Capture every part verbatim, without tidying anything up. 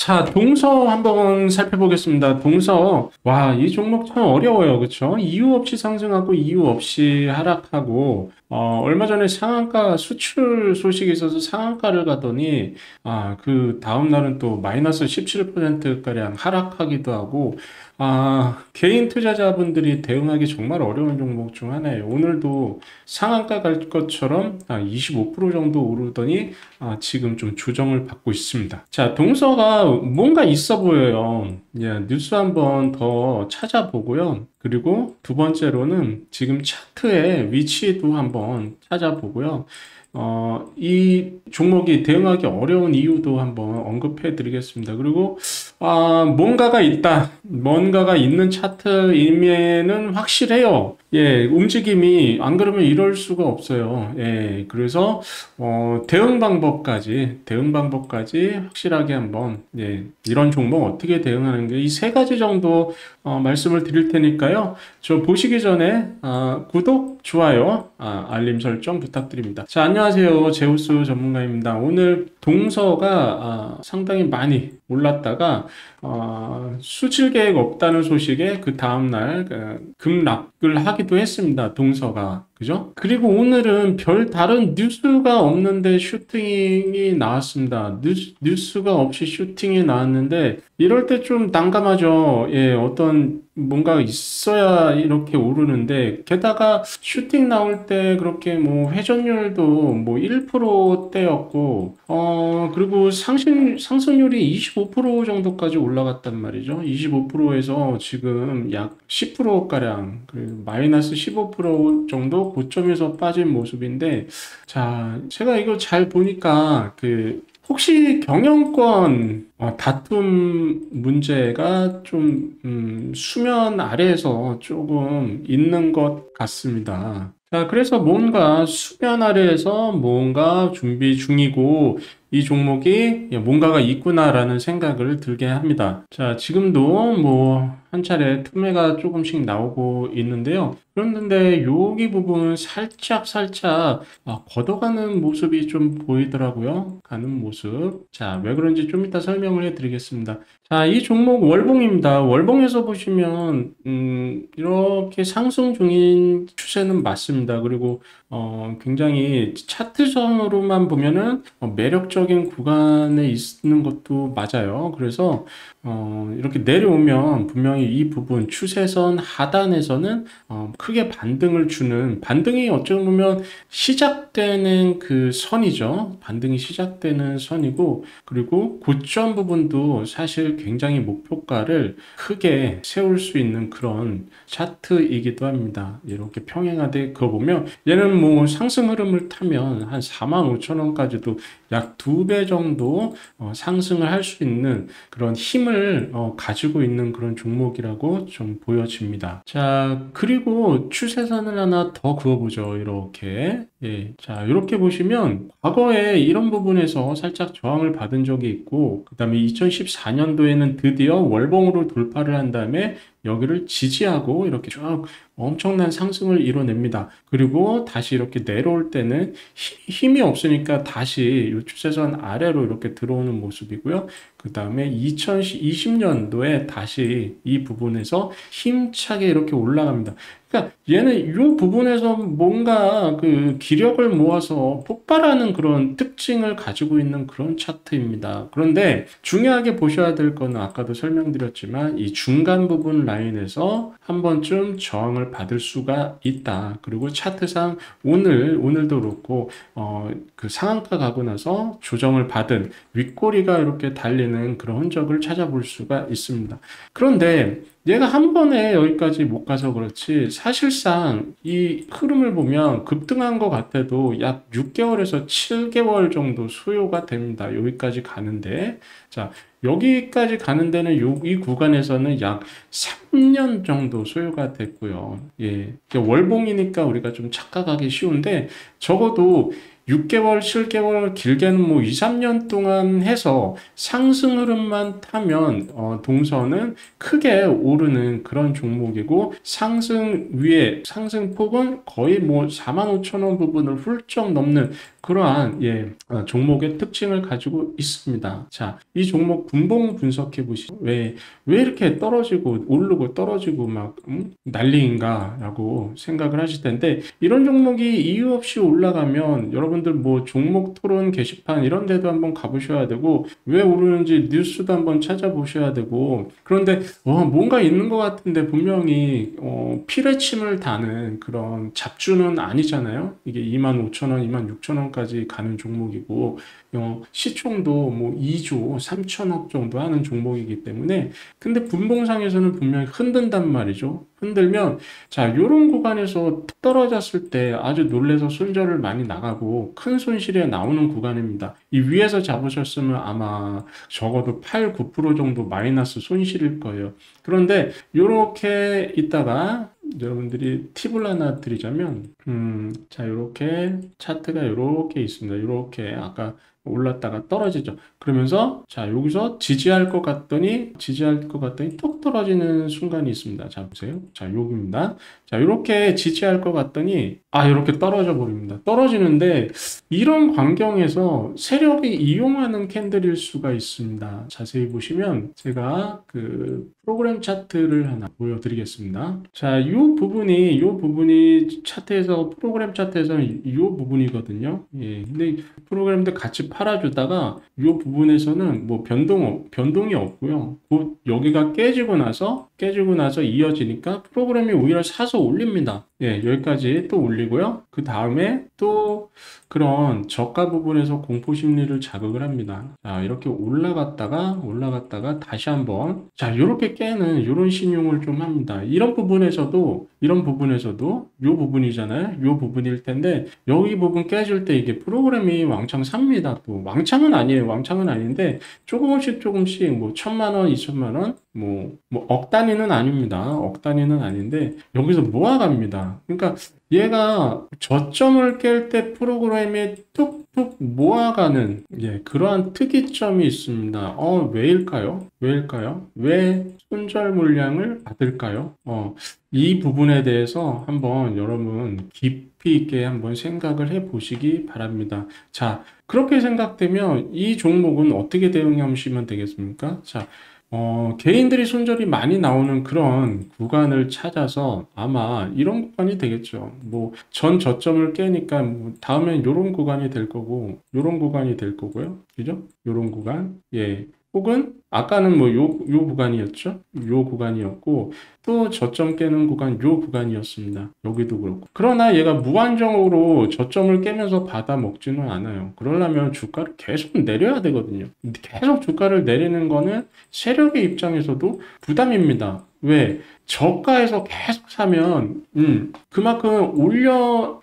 자, 동서 한번 살펴보겠습니다. 동서, 와, 이 종목 참 어려워요. 그쵸? 이유 없이 상승하고 이유 없이 하락하고, 어, 얼마 전에 상한가 수출 소식이 있어서 상한가를 가더니, 아, 그 다음날은 또 마이너스 십칠 퍼센트가량 하락하기도 하고, 아, 개인 투자자분들이 대응하기 정말 어려운 종목 중 하나예요. 오늘도 상한가 갈 것처럼 아, 이십오 퍼센트 정도 오르더니 아, 지금 좀 조정을 받고 있습니다. 자, 동서가 뭔가 있어 보여요. 예, 뉴스 한번 더 찾아보고요. 그리고 두 번째로는 지금 차트의 위치도 한번 찾아보고요. 어, 이 종목이 대응하기 어려운 이유도 한번 언급해 드리겠습니다. 그리고 아, 뭔가가 있다. 뭔가가 있는 차트임에는 확실해요. 예, 움직임이 안 그러면 이럴 수가 없어요. 예, 그래서 어, 대응 방법까지 대응 방법까지 확실하게 한번 예, 이런 종목 어떻게 대응하는 게 이 세 가지 정도 어, 말씀을 드릴 테니까요. 저 보시기 전에 아, 구독, 좋아요, 아, 알림 설정 부탁드립니다. 자, 안녕하세요. 제우스 전문가입니다. 오늘 동서가 아, 상당히 많이 올랐다가 어, 수질 계획 없다는 소식에 그 다음날 그, 급락을 하기도 했습니다. 동서가. 그죠? 그리고 오늘은 별 다른 뉴스가 없는데 슈팅이 나왔습니다. 뉴스, 뉴스가 없이 슈팅이 나왔는데 이럴 때 좀 난감하죠. 예, 어떤 뭔가 있어야 이렇게 오르는데 게다가 슈팅 나올 때 그렇게 뭐 회전율도 뭐 일 퍼센트대였고 어 그리고 상승 상승률이 이십오 퍼센트 정도까지 올라갔단 말이죠. 이십오 퍼센트에서 지금 약 십 퍼센트 가량 그 마이너스 십오 퍼센트 정도 고점에서 빠진 모습인데 자, 제가 이거 잘 보니까 그 혹시 경영권 어, 다툼 문제가 좀 음, 수면 아래에서 조금 있는 것 같습니다. 자, 그래서 뭔가 수면 아래에서 뭔가 준비 중이고 이 종목이 뭔가가 있구나라는 생각을 들게 합니다. 자, 지금도 뭐 한 차례 틈매가 조금씩 나오고 있는데요. 그런데 여기 부분 살짝 살짝 아, 걷어가는 모습이 좀 보이더라고요. 가는 모습. 자, 왜 그런지 좀 이따 설명을 해드리겠습니다. 자, 이 종목 월봉입니다. 월봉에서 보시면 음, 이렇게 상승 중인 추세는 맞습니다. 그리고 어, 굉장히 차트선으로만 보면은 어, 매력적인 구간에 있는 것도 맞아요. 그래서 어, 이렇게 내려오면 분명히 이 부분 추세선 하단에서는 어, 크게 반등을 주는 반등이 어쩌면 보면 시작되는 그 선이죠. 반등이 시작되는 선이고 그리고 고점 부분도 사실 굉장히 목표가를 크게 세울 수 있는 그런 차트이기도 합니다. 이렇게 평행하게 그거 보면 얘는 뭐 상승 흐름을 타면 한 사만 오천 원까지도 약 두 배 정도 어, 상승을 할 수 있는 그런 힘을 어, 가지고 있는 그런 종목이라고 좀 보여집니다. 자, 그리고 추세선을 하나 더 그어보죠. 이렇게. 예. 자, 이렇게 보시면 과거에 이런 부분에서 살짝 저항을 받은 적이 있고, 그 다음에 이천십사 년도에는 드디어 월봉으로 돌파를 한 다음에 여기를 지지하고 이렇게 쭉 엄청난 상승을 이뤄냅니다. 그리고 다시 이렇게 내려올 때는 힘이 없으니까 다시 이 추세선 아래로 이렇게 들어오는 모습이고요. 그 다음에 이천이십 년도에 다시 이 부분에서 힘차게 이렇게 올라갑니다. 그러니까 얘는 이 부분에서 뭔가 그 기력을 모아서 폭발하는 그런 특징을 가지고 있는 그런 차트입니다. 그런데 중요하게 보셔야 될 거는 아까도 설명드렸지만 이 중간 부분 라인에서 한 번쯤 저항을 받을 수가 있다. 그리고 차트상 오늘 오늘도 그렇고 어, 그 상한가 가고 나서 조정을 받은 윗꼬리가 이렇게 달리는 그런 흔적을 찾아볼 수가 있습니다. 그런데 얘가 한 번에 여기까지 못 가서 그렇지 사실상 이 흐름을 보면 급등한 것 같아도 약 육 개월에서 칠 개월 정도 소요가 됩니다. 여기까지 가는데 자 여기까지 가는 데는 요, 이 구간에서는 약 삼 년 정도 소요가 됐고요. 예, 월봉이니까 우리가 좀 착각하기 쉬운데 적어도 육 개월, 칠 개월, 길게는 뭐 이, 삼 년 동안 해서 상승 흐름만 타면 어, 동서는 크게 오르는 그런 종목이고 상승 위에 상승폭은 거의 뭐 사만 오천 원 부분을 훌쩍 넘는 그러한 예, 어, 종목의 특징을 가지고 있습니다. 자, 이 종목 분봉 분석해 보시죠. 왜, 왜 이렇게 떨어지고 오르고 떨어지고 막 음? 난리인가라고 생각을 하실 텐데 이런 종목이 이유 없이 올라가면 여러분들 뭐 종목 토론 게시판 이런 데도 한번 가보셔야 되고 왜 오르는지 뉴스도 한번 찾아보셔야 되고 그런데 어, 뭔가 있는 것 같은데 분명히 어, 피레침을 다는 그런 잡주는 아니잖아요. 이게 이만 오천 원, 이만 육천 원까지 가는 종목이고 어, 시총도 뭐 이조 삼천억 정도 하는 종목이기 때문에 근데 분봉상에서는 분명히 흔든단 말이죠. 흔들면 자 요런 구간에서 툭 떨어졌을 때 아주 놀래서 손절을 많이 나가고 큰 손실이 나오는 구간입니다. 이 위에서 잡으셨으면 아마 적어도 팔, 구 퍼센트 정도 마이너스 손실일 거예요. 그런데 요렇게 있다가 여러분들이 팁을 하나 드리자면 음, 자 요렇게 차트가 요렇게 있습니다. 요렇게 아까 올랐다가 떨어지죠. 그러면서 자 여기서 지지할 것 같더니 지지할 것 같더니 톡 떨어지는 순간이 있습니다. 자 보세요. 자 여기입니다. 자 이렇게 지지할 것 같더니 아 이렇게 떨어져 버립니다. 떨어지는데 이런 광경에서 세력이 이용하는 캔들일 수가 있습니다. 자세히 보시면 제가 그 프로그램 차트를 하나 보여드리겠습니다. 자, 이 부분이 이 부분이 차트에서 프로그램 차트에서 이 부분이거든요. 예, 근데 프로그램들 같이 팔아주다가 이 부분에서는 뭐 변동 변동이 없고요. 곧 여기가 깨지고 나서 깨지고 나서 이어지니까 프로그램이 오히려 사서 올립니다. 예, 여기까지 또 올리고요. 그 다음에 또 그런 저가 부분에서 공포 심리를 자극을 합니다. 자, 이렇게 올라갔다가 올라갔다가 다시 한번 자, 이렇게 깨는 이런 신용을 좀 합니다. 이런 부분에서도 이런 부분에서도 이 부분이잖아요. 이 부분일 텐데 여기 부분 깨질 때 이게 프로그램이 왕창 삽니다. 또 왕창은 아니에요. 왕창은 아닌데 조금씩 조금씩 뭐 천만 원, 이천만 원, 뭐, 뭐 억 단위는 아닙니다. 억 단위는 아닌데 여기서 모아갑니다. 그러니까 얘가 저점을 깰 때 프로그램이 툭툭 모아가는 예, 그러한 특이점이 있습니다. 어, 왜일까요? 왜일까요? 왜 손절 물량을 받을까요? 어, 이 부분에 대해서 한번 여러분 깊이 있게 한번 생각을 해 보시기 바랍니다. 자, 그렇게 생각되면 이 종목은 어떻게 대응하시면 되겠습니까? 자, 어, 개인들이 손절이 많이 나오는 그런 구간을 찾아서 아마 이런 구간이 되겠죠. 뭐, 전 저점을 깨니까 뭐 다음엔 요런 구간이 될 거고, 요런 구간이 될 거고요. 그죠? 요런 구간. 예. 혹은 아까는 뭐 요, 요 구간이었죠. 요 구간이었고 또 저점 깨는 구간 요 구간이었습니다. 여기도 그렇고. 그러나 얘가 무한정으로 저점을 깨면서 받아 먹지는 않아요. 그러려면 주가를 계속 내려야 되거든요. 계속 주가를 내리는 거는 세력의 입장에서도 부담입니다. 왜? 저가에서 계속 사면 음, 그만큼 올려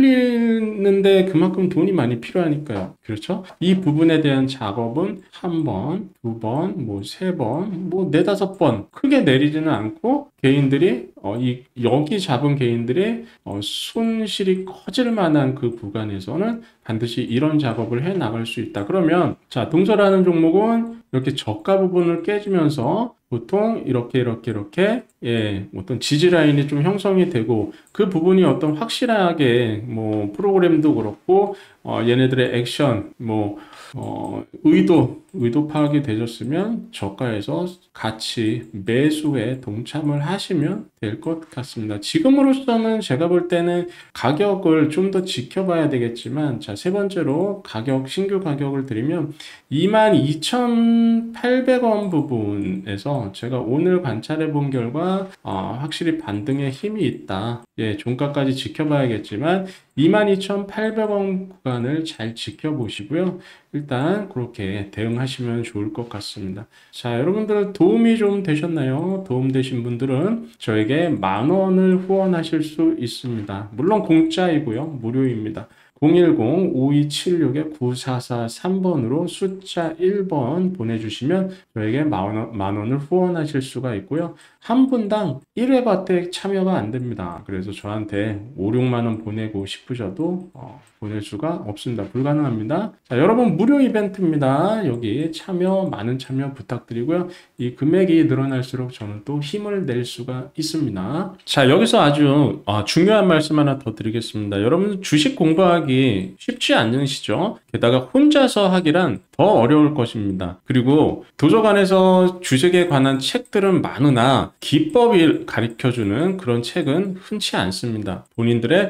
올리는데 그만큼 돈이 많이 필요하니까요. 그렇죠? 이 부분에 대한 작업은 한 번, 두 번, 뭐 세 번, 뭐 네다섯 번 크게 내리지는 않고 개인들이 어, 이 여기 잡은 개인들의 어, 손실이 커질 만한 그 구간에서는 반드시 이런 작업을 해 나갈 수 있다. 그러면 자, 동서라는 종목은 이렇게 저가 부분을 깨지면서 보통 이렇게 이렇게 이렇게 예, 어떤 지지 라인이 좀 형성이 되고 그 부분이 어떤 확실하게 뭐 프로그램도 그렇고 어, 얘네들의 액션 뭐 어, 의도 의도 파악이 되셨으면 저가에서 같이 매수에 동참을 하시면 될 것 같습니다. 지금으로서는 제가 볼 때는 가격을 좀 더 지켜봐야 되겠지만 자, 세 번째로 가격 신규 가격을 드리면 이만 이천팔백 원 부분에서 제가 오늘 관찰해 본 결과 어, 확실히 반등에 힘이 있다. 예, 종가까지 지켜봐야겠지만 이만 이천팔백 원 구간을 잘 지켜보시고요. 일단 그렇게 대응하시면 좋을 것 같습니다. 자, 여러분들 도움이 좀 되셨나요? 도움되신 분들은 저에게 만 원을 후원하실 수 있습니다. 물론 공짜이고요. 무료입니다. 공일공 오이칠육 구사사삼 번으로 숫자 일 번 보내주시면 저에게 만 원, 만 원을 후원하실 수가 있고요. 한 분당 일 회밖에 참여가 안 됩니다. 그래서 저한테 오, 육만 원 보내고 싶으셔도 어, 보낼 수가 없습니다. 불가능합니다. 자, 여러분 무료 이벤트입니다. 여기 참여, 많은 참여 부탁드리고요. 이 금액이 늘어날수록 저는 또 힘을 낼 수가 있습니다. 자, 여기서 아주 어, 중요한 말씀 하나 더 드리겠습니다. 여러분 주식 공부하기 하기 쉽지 않으시죠? 게다가 혼자서 하기란 더 어려울 것입니다. 그리고 도서관에서 주식에 관한 책들은 많으나 기법을 가르쳐주는 그런 책은 흔치 않습니다. 본인들의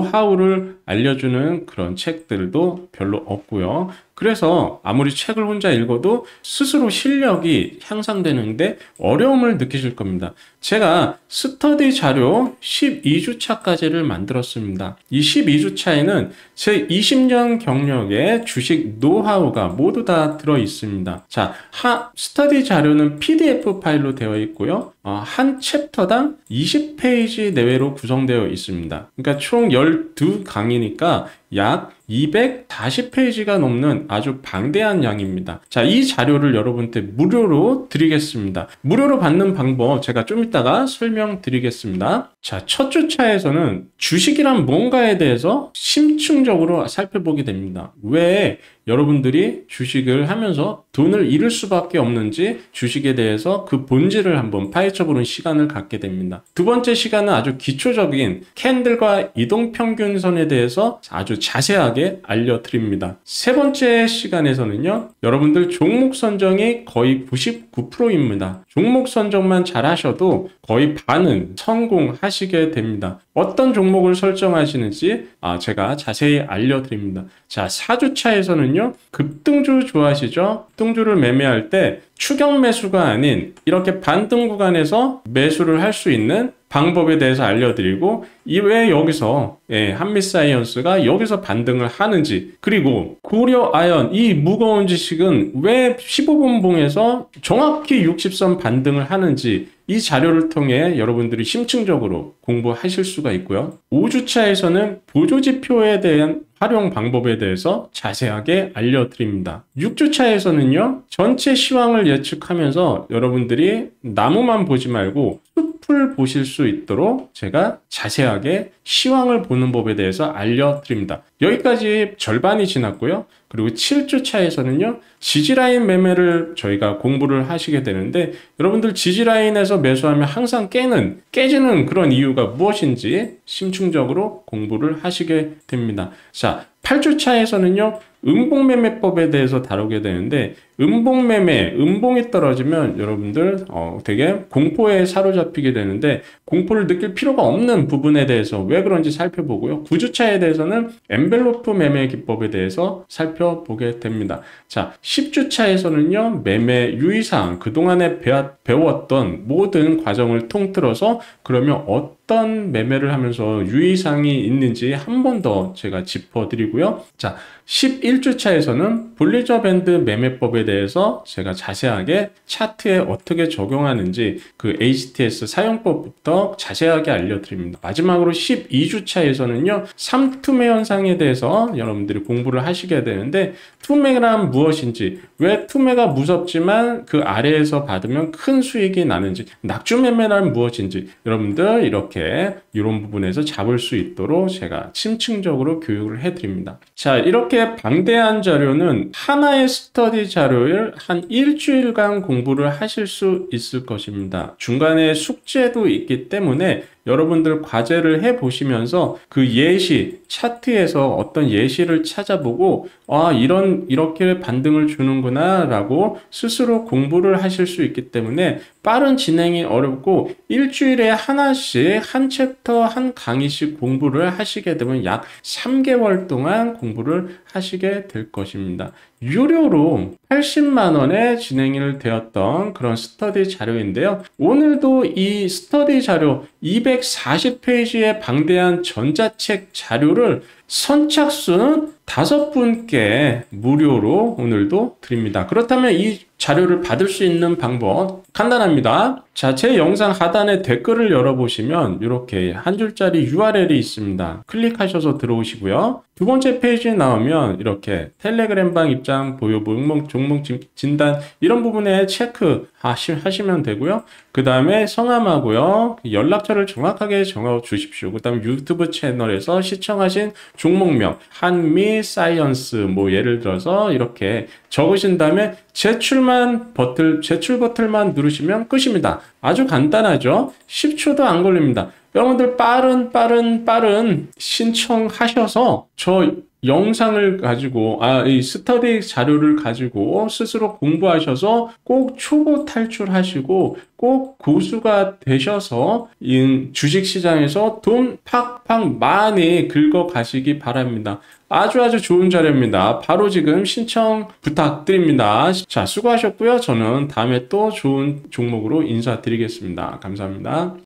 노하우를 알려주는 그런 책들도 별로 없고요. 그래서 아무리 책을 혼자 읽어도 스스로 실력이 향상되는데 어려움을 느끼실 겁니다. 제가 스터디 자료 십이 주차까지를 만들었습니다. 이 십이 주차에는 제 이십 년 경력의 주식 노하우가 모두 다 들어 있습니다. 자, 하, 스터디 자료는 피디에프 파일로 되어 있고요. 어, 한 챕터당 이십 페이지 내외로 구성되어 있습니다. 그러니까 총 십이 강의니까 약 이백사십 페이지가 넘는 아주 방대한 양입니다. 자, 이 자료를 여러분한테 무료로 드리겠습니다. 무료로 받는 방법 제가 좀 이따가 설명드리겠습니다. 자, 첫 주차에서는 주식이란 뭔가에 대해서 심층적으로 살펴보게 됩니다. 왜 여러분들이 주식을 하면서 돈을 잃을 수밖에 없는지 주식에 대해서 그 본질을 한번 파헤쳐보는 시간을 갖게 됩니다. 두 번째 시간은 아주 기초적인 캔들과 이동평균선에 대해서 아주 자세하게 알려드립니다. 세 번째 시간에서는요, 여러분들 종목 선정이 거의 구십구 퍼센트입니다. 종목 선정만 잘 하셔도 거의 반은 성공하시게 됩니다. 어떤 종목을 설정하시는지 아, 제가 자세히 알려드립니다. 자, 사 주차에서는요, 급등주 좋아하시죠? 급등주를 매매할 때 추격 매수가 아닌 이렇게 반등 구간에서 매수를 할 수 있는 방법에 대해서 알려드리고, 왜 여기서 예, 한미사이언스가 여기서 반등을 하는지, 그리고 고려 아연 이 무거운 지식은 왜 십오 분봉에서 정확히 육십 선 반등을 하는지 이 자료를 통해 여러분들이 심층적으로 공부하실 수가 있고요. 오 주차에서는 보조지표에 대한 활용 방법에 대해서 자세하게 알려드립니다. 육 주차에서는요, 전체 시황을 예측하면서 여러분들이 나무만 보지 말고 숲을 보실 수 있도록 제가 자세하게 시황을 보는 법에 대해서 알려드립니다. 여기까지 절반이 지났고요. 그리고 칠 주차에서는요, 지지라인 매매를 저희가 공부를 하시게 되는데, 여러분들 지지라인에서 매수하면 항상 깨는, 깨지는 그런 이유가 무엇인지 심층적으로 공부를 하시게 됩니다. 자, 팔 주차에서는요, 음봉매매법에 대해서 다루게 되는데, 음봉매매, 음봉이 떨어지면 여러분들 어, 되게 공포에 사로잡히게 되는데, 공포를 느낄 필요가 없는 부분에 대해서 왜 그런지 살펴보고요. 구 주차에 대해서는 엔벨로프 매매 기법에 대해서 살펴보게 됩니다. 자, 십 주차에서는요, 매매 유의사항, 그동안에 배웠던 모든 과정을 통틀어서 그러면 어떤 매매를 하면서 유의사항이 있는지 한 번 더 제가 짚어드리고요. 자, 십일 주차에서는 볼리저 밴드 매매법에 대해서 제가 자세하게 차트에 어떻게 적용하는지 그 에이치티에스 사용법부터 자세하게 알려드립니다. 마지막으로 십이 주차에서는요, 삼투매 현상에 대해서 여러분들이 공부를 하시게 되는데, 투매란 무엇인지, 왜 투매가 무섭지만 그 아래에서 받으면 큰 수익이 나는지, 낙주매매란 무엇인지 여러분들 이렇게 이런 부분에서 잡을 수 있도록 제가 심층적으로 교육을 해드립니다. 자, 이렇게 방대한 자료는 하나의 스터디 자료를 한 일주일간 공부를 하실 수 있을 것입니다. 중간에 숙제도 있기 때문에 여러분들 과제를 해보시면서 그 예시, 차트에서 어떤 예시를 찾아보고 아, 이런 이렇게 반등을 주는구나 라고 스스로 공부를 하실 수 있기 때문에 빠른 진행이 어렵고, 일주일에 하나씩 한 챕터 한 강의씩 공부를 하시게 되면 약 삼 개월 동안 공부를 하시게 될 것입니다. 유료로 팔십만 원에 진행이 되었던 그런 스터디 자료인데요. 오늘도 이 스터디 자료 이백사십 페이지의 방대한 전자책 자료를 선착순 다섯 분께 무료로 오늘도 드립니다. 그렇다면 이 자료를 받을 수 있는 방법 간단합니다. 자, 제 영상 하단에 댓글을 열어보시면 이렇게 한 줄짜리 유알엘이 있습니다. 클릭하셔서 들어오시고요. 두 번째 페이지에 나오면 이렇게 텔레그램방 입장, 보유, 종목, 종목 진단 이런 부분에 체크 하시면 되고요. 그 다음에 성함하고요, 연락처를 정확하게 정해 주십시오. 그 다음 유튜브 채널에서 시청하신 종목명, 한미 에코노미, 사이언스, 뭐 예를 들어서 이렇게 적으신 다음에 제출만 버튼, 제출 버튼만 누르시면 끝입니다. 아주 간단하죠? 십 초도 안 걸립니다. 여러분들 빠른 빠른 빠른 신청하셔서 저 영상을 가지고 아, 이 스터디 자료를 가지고 스스로 공부하셔서 꼭 초보 탈출하시고 꼭 고수가 되셔서 이 주식시장에서 돈 팍팍 많이 긁어 가시기 바랍니다. 아주 아주 좋은 자료입니다. 바로 지금 신청 부탁드립니다. 자, 수고하셨고요. 저는 다음에 또 좋은 종목으로 인사드리겠습니다. 감사합니다.